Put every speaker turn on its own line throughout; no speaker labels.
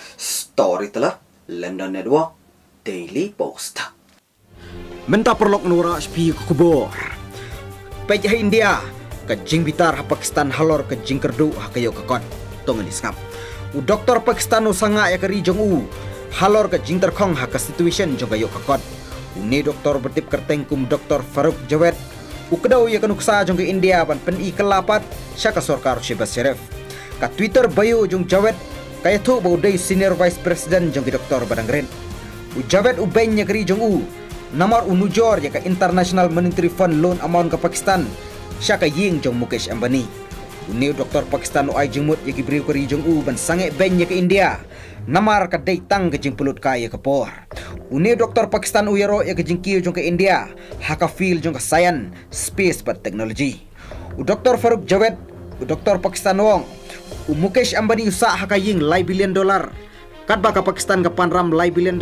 Storyteller London Network Daily Post.
Menta perlok nura spi kubur. Pejah India ke jing bitar ha Pakistan halor ke jing kerdu ha kayo kakon. Tongan isngap. U doktor Pakistan usanga ya keri jong u halor ke jing terkong ha situation jong kayo kakon. Uni doktor bertip kerteng kum Dr. Faruk Javed. U kedau ya kanuksa jong ke India ban peni kelapat syaka sorkar Shehbaz Sharif. Ka Twitter bayu jong Javed kaya tu bau day senior vice president jong ke Dr. Badangren. U Javed u ben ya keri jong u namar unujor ya ke International Monetary Fund loan amount ke Pakistan syaka ying jong Mukesh Ambani. Uni doktor Pakistan u ai jengmut ya ki beriu keri jong u ban sange ben ya ke India namar ka datang ke jing pulut kaya ke por. Uni doktor Pakistan u yaro ya ke jing kiu jong ke India haka feel jong ke science space but technology. U Dr. Faruk Javed u doktor Pakistan wong u Mukesh Ambani usa haka ying $1 billion kadba ka Pakistan ka panram $1 billion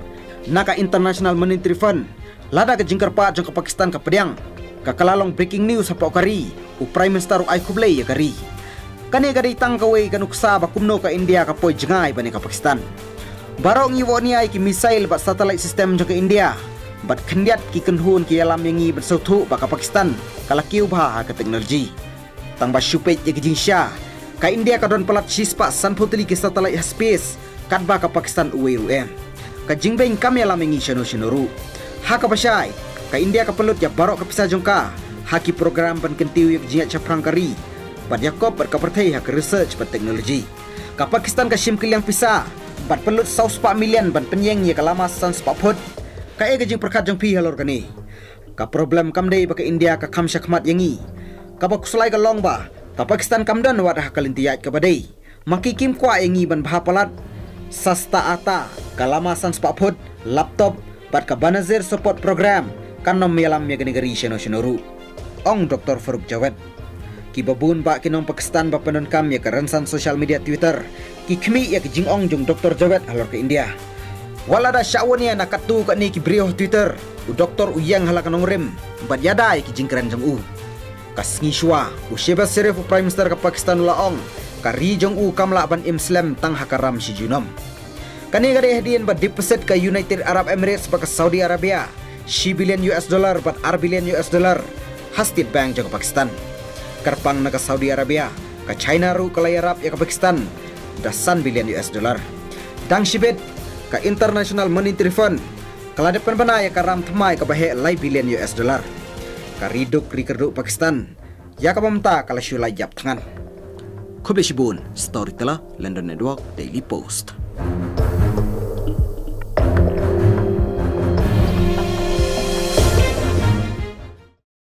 naka International Monetary Fund lada ke jingkarpa jong ke Pakistan ke pediang ka kalalong breaking news sa kari u Prime Minister u ai kublay ya kari kani ka ditang kaway kanuksa ba kumno ka India ka poy jengay bani ka Pakistan barong iwo ni ai ki missile ba satellite system jong ke India bat khendiat ki kenhun ki alam yangi bersautu ba ka Pakistan kalakiu ba ka teknologi tang ba syupet ya ki jingsha ka India ka don pelat sispa sanputli ki satellite space kadba ka Pakistan UAM ka jingbeng kami alam mengi shinu haka pasai ka India ka pelut ya barok ka pisa jongka haki program ban kentiu yak jingat chaprang kari bat yakob ber ka pertai hak research bat teknologi ka Pakistan ka shim kilang pisa bat pelut 100 million ban penyeng ya ka lama san spapot ka e jing perkat jong pi halor kani ka problem kamdei ba ka India ka kam syakmat yangi ka ba kuslai ka long ba ka Pakistan kamdan wat hakalintiyat ka badai makikim kwa yangi ban bahapalat sasta ata kalamasan spaput laptop bat ka banazir support program kanom yalam ya negeri shinu ong Dr. Faruk Javed ki babun ba kinong Pakistan ba panon kam ya karansan social media Twitter ki khmi ya ki jingong jong Dr. Javed halor ke India wala da syawon ya nakatu ka ni ki brio Twitter u Dr. uyang hala kanong rem bat yada ya ki jingkran jong u kasngi shwa u Shehbaz Sharif Prime Minister ka Pakistan laong kari jong u kamla ban Islam tang hakaram si junom kani gade hadian ba deposit ka United Arab Emirates ba ka Saudi Arabia $1 billion bat $1 billion hastit bank jong Pakistan karpang na ka Saudi Arabia ka China ru kalay Arab ya ka Pakistan $1 billion dang shibet ka International Monetary Fund kaladepan bana ya karam thamai ka bahe $1 billion kariduk rikerdu Pakistan ya ka pamta kala syulay jap tangan Kubishibun, Storyteller, London Network, Daily Post.